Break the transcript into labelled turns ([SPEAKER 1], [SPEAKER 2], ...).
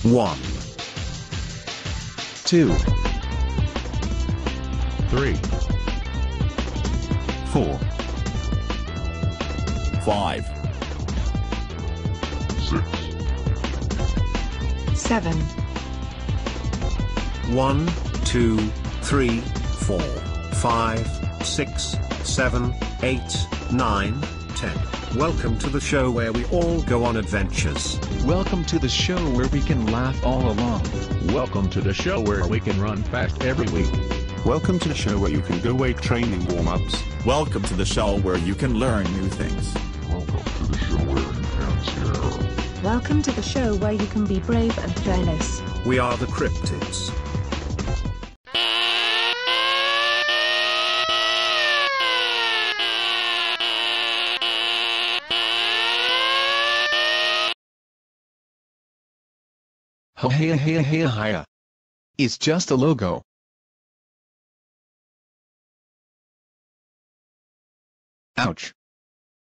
[SPEAKER 1] 1, 2,
[SPEAKER 2] 3,
[SPEAKER 1] 4,
[SPEAKER 2] 5,
[SPEAKER 3] 6,
[SPEAKER 4] 7,
[SPEAKER 1] 1, 2, 3, 4, 5, 6, 7, 8, 9, 10. Welcome to the show where we all go on adventures.
[SPEAKER 5] Welcome to the show where we can laugh all along.
[SPEAKER 2] Welcome to the show where we can run fast every week.
[SPEAKER 6] Welcome to the show where you can do weight training warm-ups.
[SPEAKER 7] Welcome to the show where you can learn new things.
[SPEAKER 3] welcome to the show where you can see error.
[SPEAKER 4] welcome to the show where you can be brave and fearless.
[SPEAKER 1] We are the Cryptids.
[SPEAKER 5] Hiya. It's just a logo. Ouch.